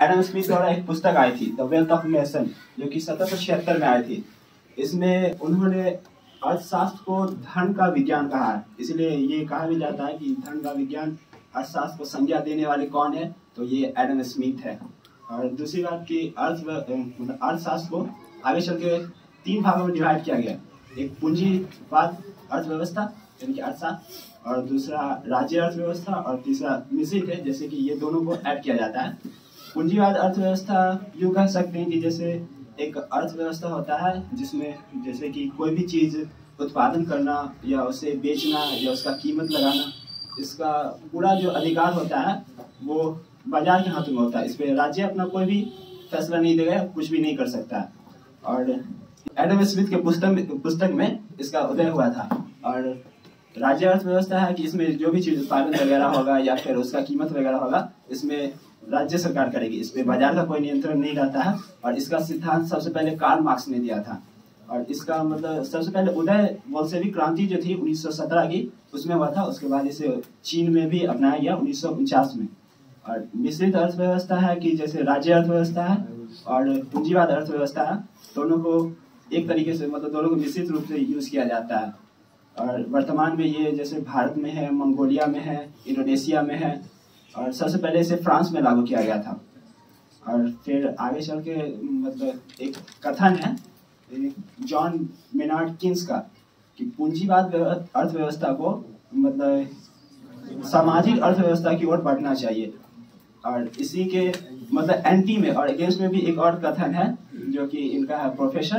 Adam Smith द्वारा एक पुस्तक आई थी द वेल्थ ऑफ नेशन, जो कि 1776 में आई थी। इसमें उन्होंने अर्थशास्त्र को धन का विज्ञान कहा है, इसलिए ये कहा भी जाता है कि धन का विज्ञान अर्थशास्त्र को संज्ञा देने वाले कौन है, तो ये एडम स्मिथ है। और दूसरी बात की अर्थशास्त्र को आगे चल के 3 भागों में डिवाइड किया गया। एक पूंजीवाद अर्थव्यवस्था यानी कि अर्थशास्त्र, और दूसरा राज्य अर्थव्यवस्था, और तीसरा मिश्रित है, जैसे कि ये दोनों को ऐड किया जाता है। पूंजीवाद अर्थव्यवस्था यूँ कह सकते हैं कि जैसे एक अर्थव्यवस्था होता है जिसमें जैसे कि कोई भी चीज़ उत्पादन करना या उसे बेचना या उसका कीमत लगाना, इसका पूरा जो अधिकार होता है वो बाजार के हाथों में होता है। इस पर राज्य अपना कोई भी फैसला नहीं देगा, कुछ भी नहीं कर सकता है। और एडम स्मिथ के पुस्तक में इसका उदय हुआ था। और राज्य अर्थव्यवस्था है कि इसमें जो भी चीज़ उत्पादन वगैरह होगा या फिर उसका कीमत वगैरह होगा, इसमें राज्य सरकार करेगी, इस पे बाजार का कोई नियंत्रण नहीं रहता है। और इसका सिद्धांत सबसे पहले कार्ल मार्क्स ने दिया था। और इसका मतलब सबसे पहले उदय बोल्शेविक क्रांति जो थी 1917 की, उसमें हुआ था। उसके बाद इसे चीन में भी अपनाया गया 1949 में। और मिश्रित अर्थव्यवस्था है कि जैसे राज्य अर्थव्यवस्था है और पूंजीवाद अर्थव्यवस्था है, दोनों को एक तरीके से मतलब दोनों को मिश्रित रूप से यूज़ किया जाता है। और वर्तमान में ये जैसे भारत में है, मंगोलिया में है, इंडोनेशिया में है, और सबसे पहले इसे फ्रांस में लागू किया गया था। और फिर आगे चल के मतलब एक कथन है जॉन मेनार्ड किन्स का कि पूंजीवाद अर्थव्यवस्था को मतलब सामाजिक अर्थव्यवस्था की ओर बढ़ना चाहिए। और इसी के मतलब एंटी में और अगेंस्ट में भी एक और कथन है जो कि इनका है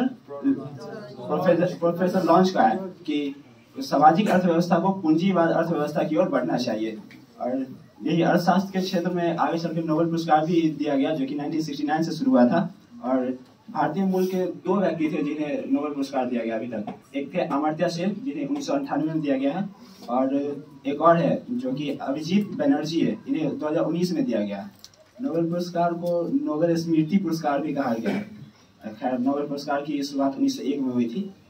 प्रोफेसर लॉन्च का है कि सामाजिक अर्थव्यवस्था को पूंजीवाद अर्थव्यवस्था की ओर बढ़ना चाहिए। और यही अर्थशास्त्र के क्षेत्र में आगे चल के नोबेल पुरस्कार भी दिया गया, जो कि 1969 से शुरू हुआ था। और भारतीय मूल के 2 व्यक्ति थे जिन्हें नोबेल पुरस्कार दिया गया अभी तक। एक थे अमर्त्य सेन, जिन्हें 1998 में दिया गया है, और एक और है जो कि अभिजीत बनर्जी है, इन्हें 2019 में दिया गया है। नोबेल पुरस्कार को नोबेल स्मृति पुरस्कार भी कहा गया है। खैर, नोबेल पुरस्कार की शुरुआत 1901 में हुई थी।